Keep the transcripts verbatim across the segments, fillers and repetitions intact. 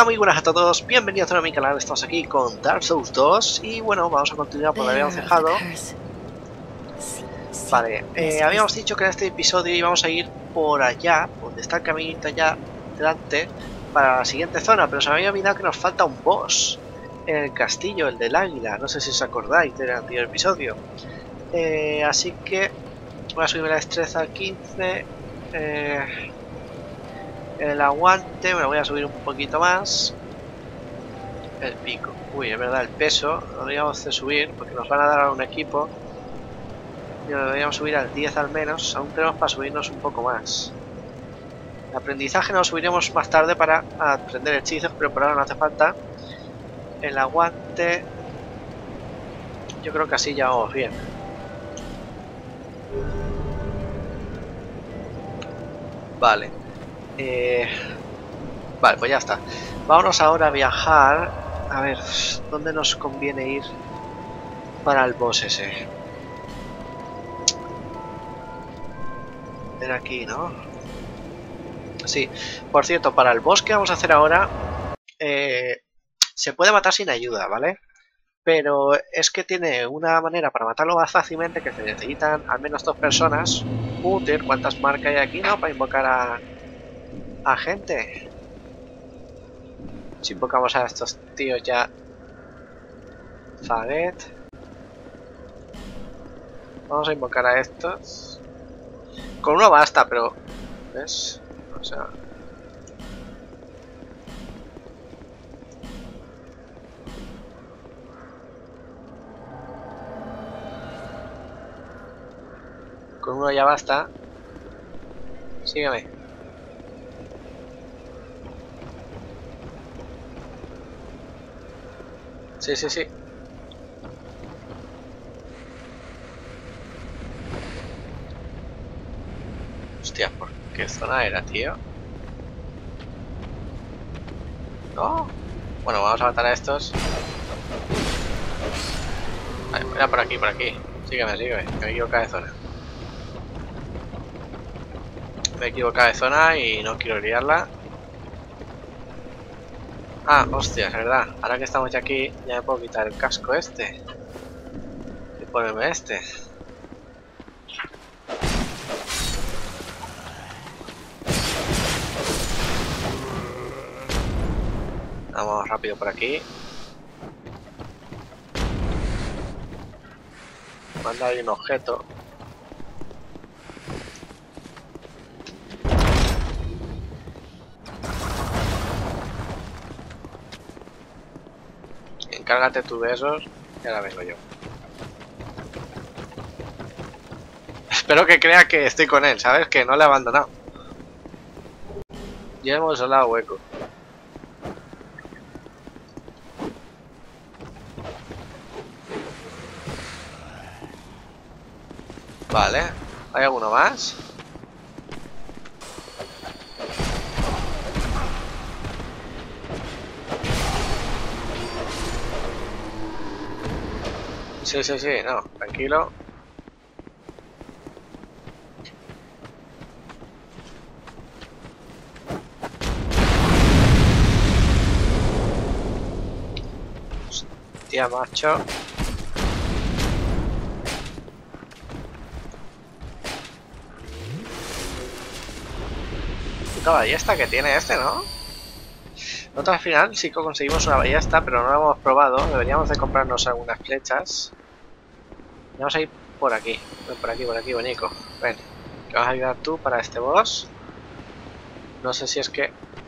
Hola, muy buenas a todos, bienvenidos a mi canal, estamos aquí con Dark Souls dos y bueno, vamos a continuar por donde habíamos dejado. Vale, eh, habíamos dicho que en este episodio íbamos a ir por allá, donde está el caminito allá delante, para la siguiente zona, pero se me había olvidado que nos falta un boss en el castillo, el del águila, no sé si os acordáis del anterior episodio. Eh, así que voy a subir la destreza al quince, eh, el aguante me lo voy a subir un poquito más. El pico. Uy, es verdad, el peso lo deberíamos de subir porque nos van a dar a un equipo. Y lo deberíamos subir al diez al menos. Aún tenemos para subirnos un poco más. El aprendizaje nos subiremos más tarde para aprender hechizos, pero por ahora no hace falta. El aguante. Yo creo que así ya vamos bien. Vale. Eh... Vale, pues ya está. Vámonos ahora a viajar. A ver, ¿dónde nos conviene ir para el boss ese? Era aquí, ¿no? Sí. Por cierto, para el boss que vamos a hacer ahora, eh, se puede matar sin ayuda, ¿vale? Pero es que tiene una manera para matarlo más fácilmente que se necesitan al menos dos personas. Joder, ¿cuántas marcas hay aquí, no? Para invocar a, a gente. Si invocamos a estos tíos ya... Faget. Vamos a invocar a estos. Con uno basta, pero... ¿Ves? O sea... Con uno ya basta. Sígueme. Sí, sí, sí. Hostia, ¿por qué zona era, tío? No. Bueno, vamos a matar a estos. Vale, era por aquí, por aquí. Sígueme, sígueme. Me he equivocado de zona. Me he equivocado de zona y no quiero liarla. Ah, hostia, es verdad. Ahora que estamos ya aquí, ya me puedo quitar el casco este. Y ponerme este. Vamos rápido por aquí. Manda ahí un objeto. Encárgate tú de esos y ahora vengo yo. Espero que crea que estoy con él, ¿sabes? Que no le he abandonado. Ya hemos hablado hueco. Vale. ¿Hay alguno más? Sí, sí, sí, no, tranquilo. Hostia, macho. Puta ballesta que tiene este, ¿no? Nosotros al final sí que conseguimos una ballesta, pero no la hemos probado. Deberíamos de comprarnos algunas flechas. Vamos a ir por aquí. Por aquí, por aquí, bonico. Ven, que vas a ayudar tú para este boss. No sé si es que...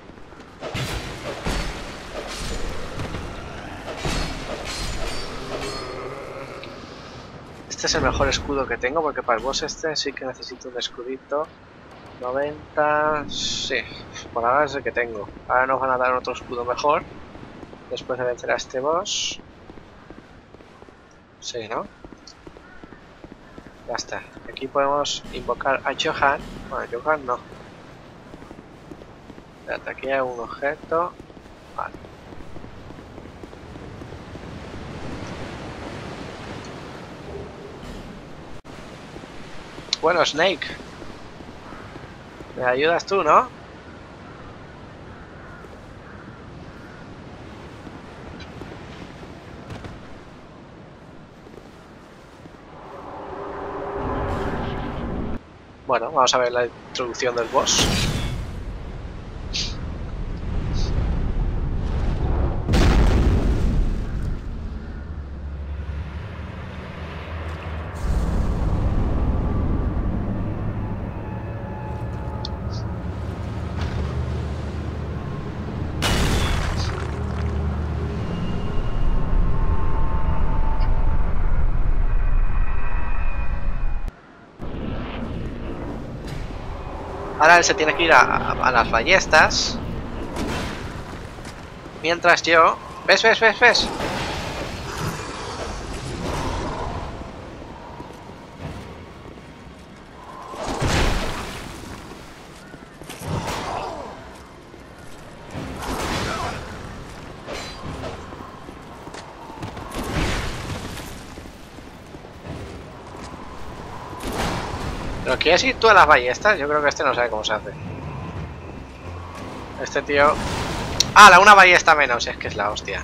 Este es el mejor escudo que tengo, porque para el boss este sí que necesito un escudito. noventa... Sí, por ahora es el que tengo. Ahora nos van a dar otro escudo mejor. Después de vencer a este boss. Sí, ¿no? Ya está. Aquí podemos invocar a Johan. Bueno, Johan no. Espérate, aquí hay un objeto. Vale. Bueno, Snake. ¿Me ayudas tú, no? Bueno, vamos a ver la introducción del boss. Ahora él se tiene que ir a, a, a las ballestas. Mientras yo... ¿Ves, ves, ves, ves? ¿Pero quieres ir tú a las ballestas? Yo creo que este no sabe cómo se hace. Este tío... ¡Ah, la una ballesta menos! Es que es la hostia.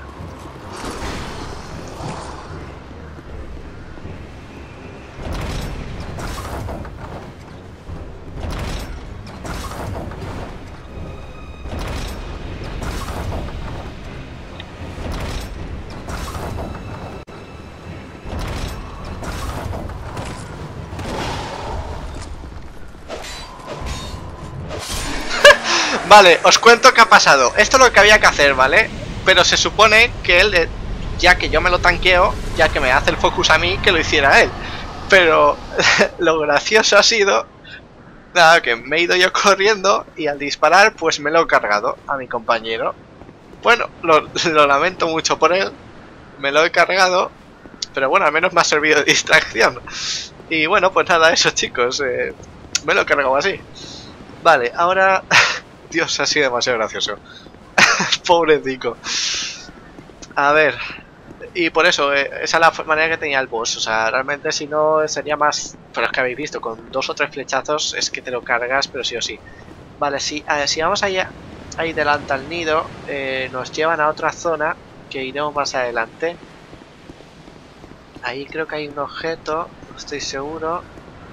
Vale, os cuento qué ha pasado. Esto es lo que había que hacer, ¿vale? Pero se supone que él, ya que yo me lo tanqueo, ya que me hace el focus a mí, que lo hiciera él. Pero lo gracioso ha sido... Nada, que me he ido yo corriendo y al disparar pues me lo he cargado a mi compañero. Bueno, lo, lo lamento mucho por él. Me lo he cargado. Pero bueno, al menos me ha servido de distracción. Y bueno, pues nada, eso chicos. Eh, me lo he cargado así. Vale, ahora... Dios, ha sido demasiado gracioso. Pobrecico. A ver. Y por eso, eh, esa es la manera que tenía el boss. O sea, realmente si no sería más... Pero es que habéis visto, con dos o tres flechazos es que te lo cargas, pero sí o sí. Vale, si, a ver, si vamos allá, ahí delante al nido, eh, nos llevan a otra zona que iremos más adelante. Ahí creo que hay un objeto, no estoy seguro.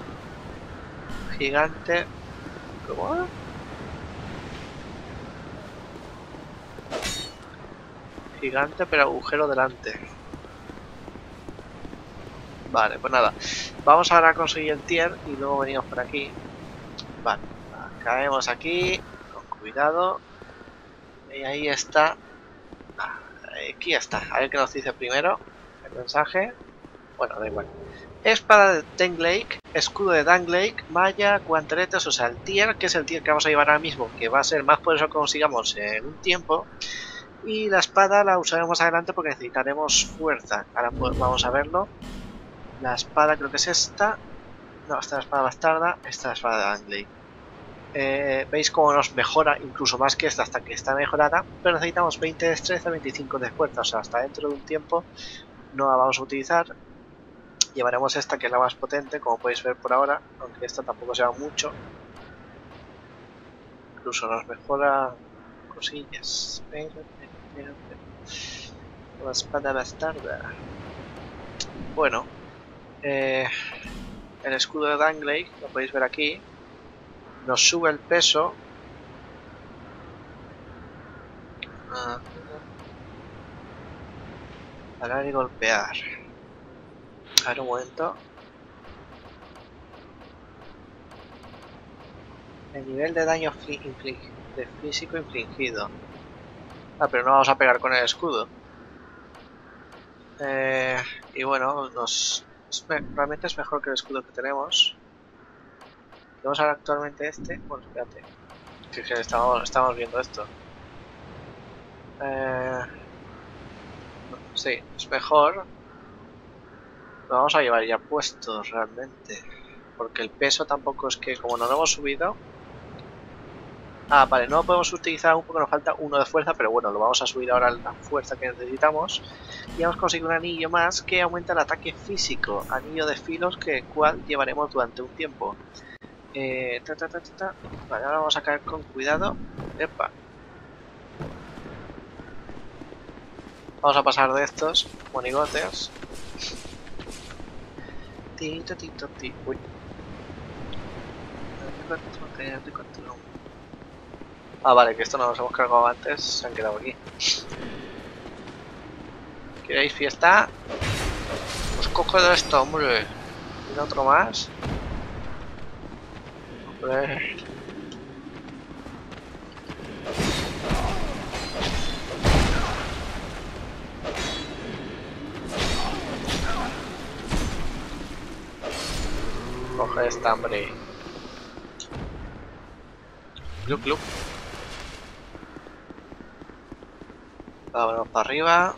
Gigante. ¿Cómo? Gigante, pero agujero delante. Vale, pues nada. Vamos ahora a conseguir el tier y luego venimos por aquí. Vale, caemos aquí. Con cuidado. Y ahí está. Aquí está. A ver qué nos dice primero. El mensaje. Bueno, da igual. Espada de Danglake, escudo de Danglake, malla, guanteletes, o sea, el tier, que es el tier que vamos a llevar ahora mismo, que va a ser más poderoso que consigamos en un tiempo. Y la espada la usaremos adelante porque necesitaremos fuerza. Ahora pues vamos a verlo. La espada creo que es esta. No, esta es la espada bastarda. Esta es la espada de Danglake. Eh, Veis cómo nos mejora, incluso más que esta, hasta que está mejorada. Pero necesitamos veinte de destreza, veinticinco de fuerza. O sea, hasta dentro de un tiempo no la vamos a utilizar. Llevaremos esta, que es la más potente, como podéis ver por ahora. Aunque esta tampoco sea mucho. Incluso nos mejora cosillas. Pero, pero, pero, pero. La espada bastarda. Bueno. Eh, el escudo de Danglake, lo podéis ver aquí. Nos sube el peso. Ah, parar y golpear. A ver un momento. El nivel de daño de físico infligido. Ah, pero no vamos a pegar con el escudo. Eh, y bueno, nos es, realmente es mejor que el escudo que tenemos. Vamos a ver actualmente este. Bueno, espérate. Que, que estamos, estamos viendo esto. Eh, sí, es mejor. Lo vamos a llevar ya puesto realmente. Porque el peso tampoco es que, como no lo hemos subido. Ah, vale, no lo podemos utilizar aún porque nos falta uno de fuerza, pero bueno, lo vamos a subir ahora la fuerza que necesitamos. Y hemos conseguido un anillo más que aumenta el ataque físico. Anillo de filos que cual llevaremos durante un tiempo. Eh, ta, ta, ta, ta, ta. Vale, ahora vamos a caer con cuidado. Epa. Vamos a pasar de estos monigotes. Tito, tito, tito. Uy. material de control. Ah, vale, que esto no nos hemos cargado antes, se han quedado aquí. ¿Queréis fiesta? Pues coge de esto, hombre. ¿Tiene otro más? Hombre. Coge esta, hombre. Club, club. Vámonos para arriba.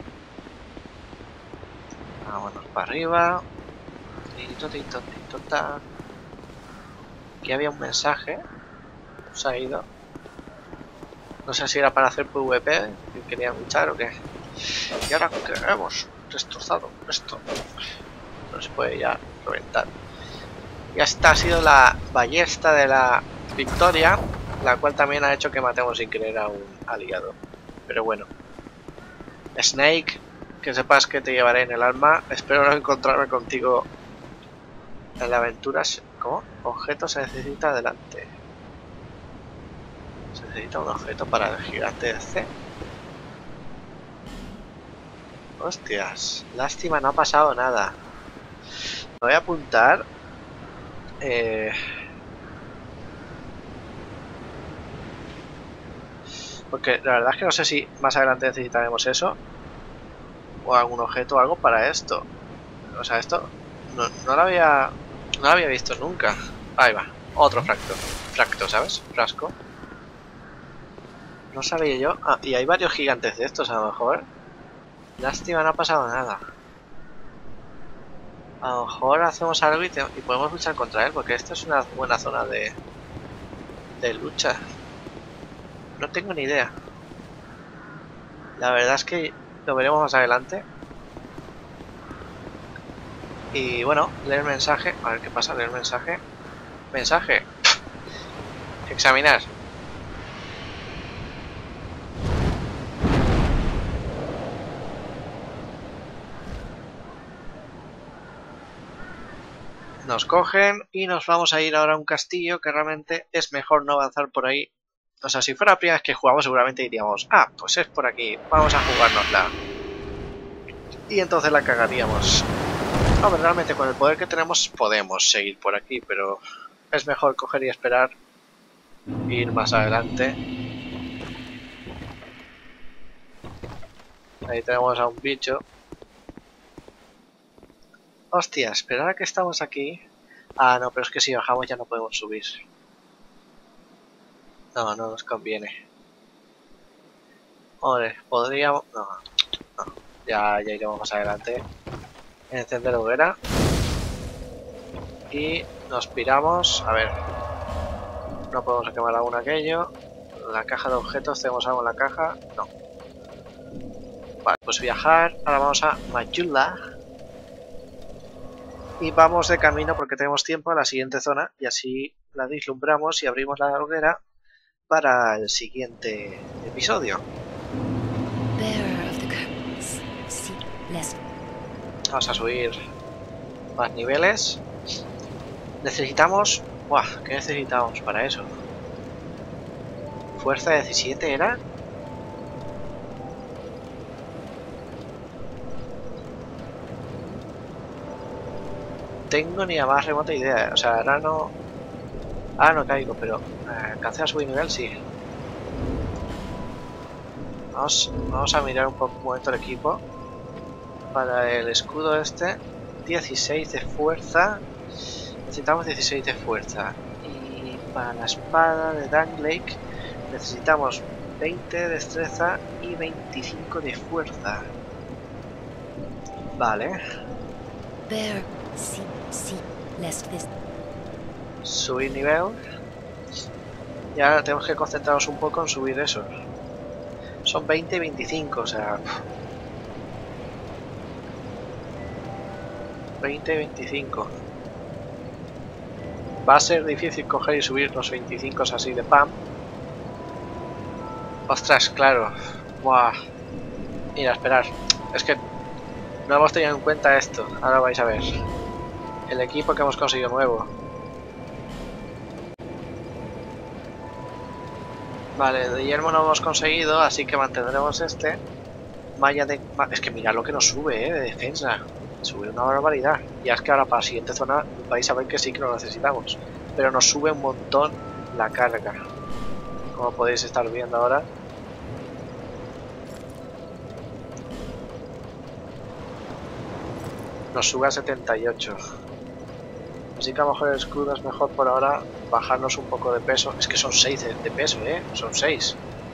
Vámonos para arriba. Tito, tito, tito, ta. Aquí había un mensaje. Se ha ido. No sé si era para hacer PvP, que querían luchar o qué. Y ahora que hemos destrozado esto. No se puede ya reventar. Y esta ha sido la ballesta de la victoria, la cual también ha hecho que matemos sin querer a un aliado. Pero bueno. Snake, que sepas que te llevaré en el alma. Espero no encontrarme contigo en la aventura. ¿Cómo? Objeto se necesita adelante. Se necesita un objeto para el gigante de C. Hostias, lástima, no ha pasado nada. Me voy a apuntar. Eh... Porque la verdad es que no sé si más adelante necesitaremos eso. O algún objeto o algo para esto. O sea, esto no, no lo había. No lo había visto nunca. Ahí va, otro fracto. Fracto, ¿sabes? Frasco. No sabía yo. Ah, y hay varios gigantes de estos a lo mejor. Lástima, no ha pasado nada. A lo mejor hacemos algo y, te, y podemos luchar contra él, porque esta es una buena zona de, de lucha. No tengo ni idea. La verdad es que lo veremos más adelante. Y bueno, leer mensaje. A ver qué pasa, leer mensaje. Mensaje. Examinar. Nos cogen y nos vamos a ir ahora a un castillo que realmente es mejor no avanzar por ahí. O sea, si fuera la primera vez que jugamos seguramente diríamos, ah, pues es por aquí, vamos a jugárnosla. Y entonces la cagaríamos. Hombre, realmente con el poder que tenemos podemos seguir por aquí, pero es mejor coger y esperar e ir más adelante. Ahí tenemos a un bicho. Hostia, esperar a que estamos aquí. Ah, no, pero es que si bajamos ya no podemos subir. No, no nos conviene. Hombre, podríamos... No, no. Ya, ya iremos más adelante. Encender la hoguera. Y nos piramos. A ver. No podemos quemar aún aquello. La caja de objetos, ¿tenemos algo en la caja? No. Vale, pues viajar. Ahora vamos a Majula. Y vamos de camino porque tenemos tiempo a la siguiente zona. Y así la vislumbramos y abrimos la hoguera para el siguiente episodio. Vamos a subir más niveles. Necesitamos... Buah, ¿qué necesitamos para eso? ¿Fuerza diecisiete era? Tengo ni la más remota idea. O sea, ahora no... Ah, no caigo, pero... Eh, alcancé a subir nivel, sí. Vamos, vamos a mirar un poco un momento el equipo. Para el escudo este, dieciséis de fuerza. Necesitamos dieciséis de fuerza. Y para la espada de Danglake necesitamos veinte de destreza y veinticinco de fuerza. Vale. Subir nivel. Y ahora tenemos que concentrarnos un poco en subir eso. Son veinte y veinticinco, o sea... veinte y veinticinco. Va a ser difícil coger y subir los veinticinco así de pam. Ostras, claro. Buah. Mira, esperar. Es que no hemos tenido en cuenta esto. Ahora vais a ver. El equipo que hemos conseguido nuevo. Vale, de yermo no hemos conseguido, así que mantendremos este. Malla de... Es que mirad lo que nos sube, ¿eh? De defensa. Sube una barbaridad. Y es que ahora para la siguiente zona vais a ver que sí que lo necesitamos. Pero nos sube un montón la carga. Como podéis estar viendo ahora. Nos sube a setenta y ocho. Así que a lo mejor el escudo es mejor por ahora bajarnos un poco de peso. Es que son seis de, de peso, ¿eh? Son seis.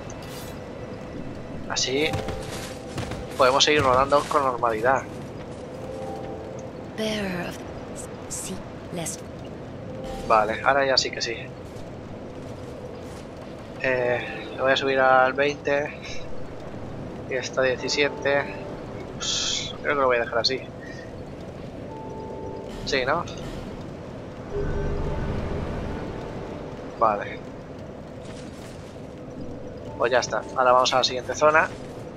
Así podemos seguir rodando con normalidad. Vale, ahora ya sí que sí. Eh, lo voy a subir al veinte. Y está diecisiete. Pues, creo que lo voy a dejar así. Sí, ¿no? Vale. Pues ya está. Ahora vamos a la siguiente zona.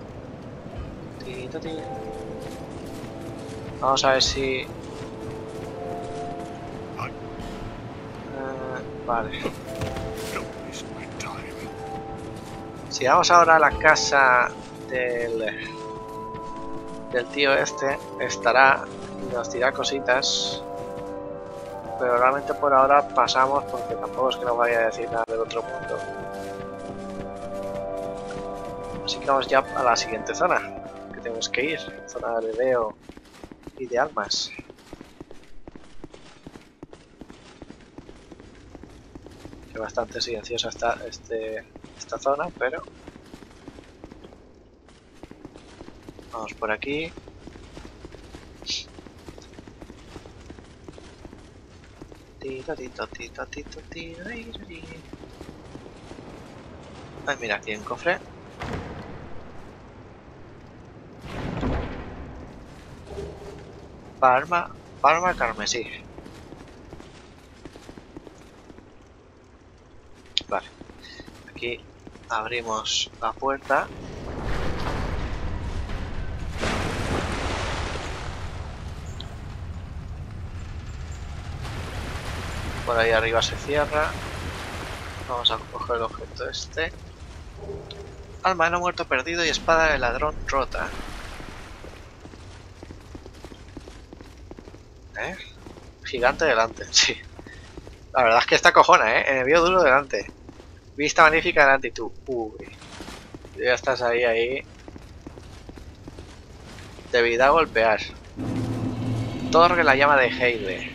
Vamos a ver si... Uh, vale. Si vamos ahora a la casa del... del tío este, estará y nos dirá cositas. Pero realmente por ahora pasamos porque tampoco es que nos vaya a decir nada del otro mundo. Así que vamos ya a la siguiente zona que tenemos que ir, zona de Leo y de almas. Que bastante silenciosa está este, esta zona, pero vamos por aquí. Ay, mira, aquí hay un cofre. Palma, palma carmesí. Vale. Aquí abrimos la puerta. Por ahí arriba se cierra. Vamos a coger el objeto este. Alma de no muerto perdido y espada de ladrón rota. ¿Eh? Gigante delante, sí. La verdad es que esta cojona, ¿eh? Enemigo duro delante. Vista magnífica delante y tú. Uy. Ya estás ahí, ahí. Debilidad a golpear. Torre la llama de Heide.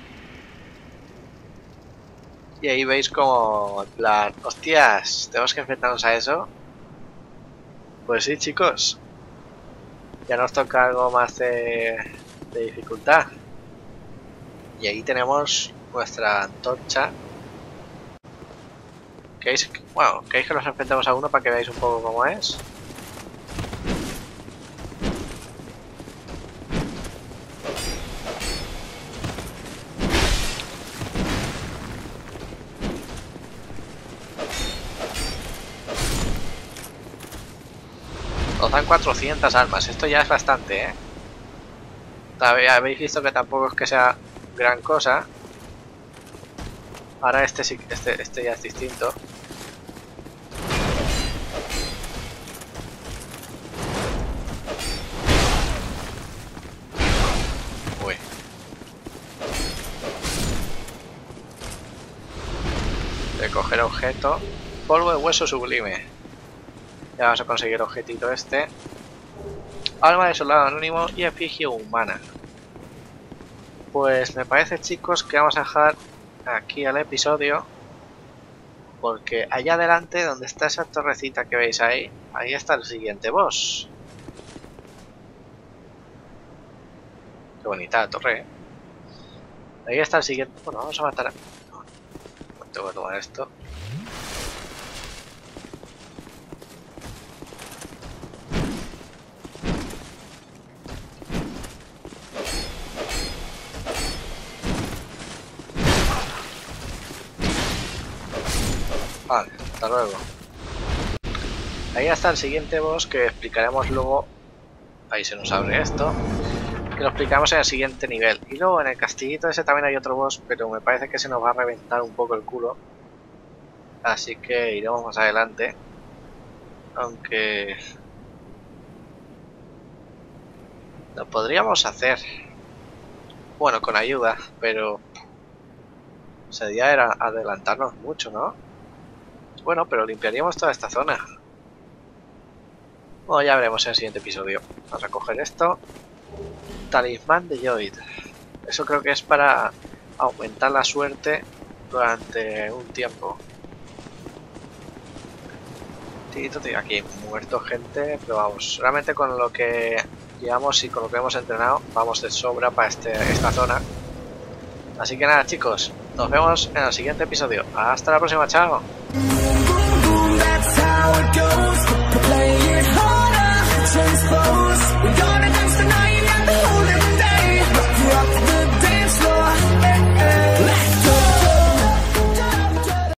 Y ahí veis como, en plan, hostias, tenemos que enfrentarnos a eso. Pues sí, chicos. Ya nos toca algo más de, de dificultad. Y ahí tenemos nuestra antorcha. ¿Queréis, bueno, ¿queréis que nos enfrentemos a uno para que veáis un poco cómo es? Nos dan cuatrocientas almas, esto ya es bastante, ¿eh? Todavía habéis visto que tampoco es que sea gran cosa. Ahora este sí, este, este ya es distinto. Uy. De coger objeto. Polvo de hueso sublime. Ya vamos a conseguir el objetito este. Alma de soldado anónimo y efigie humana. Pues me parece, chicos, que vamos a dejar aquí el episodio. Porque allá adelante, donde está esa torrecita que veis ahí, ahí está el siguiente boss. Qué bonita la torre, ¿eh? Ahí está el siguiente... Bueno, vamos a matar a... No, tengo que tomar esto. Vale, hasta luego. Ahí está el siguiente boss que explicaremos luego. Ahí se nos abre esto. Que lo explicamos en el siguiente nivel. Y luego en el castillito ese también hay otro boss, pero me parece que se nos va a reventar un poco el culo. así que iremos más adelante. Aunque lo podríamos hacer, bueno, con ayuda, pero sería era adelantarnos mucho, ¿no? Bueno, pero limpiaríamos toda esta zona. Bueno, ya veremos en el siguiente episodio. Vamos a coger esto. Talismán de Lloyd. Eso creo que es para aumentar la suerte durante un tiempo. Aquí muerto gente, pero vamos, realmente con lo que llevamos y con lo que hemos entrenado vamos de sobra para este, esta zona. Así que nada, chicos, nos vemos en el siguiente episodio. Hasta la próxima, chao.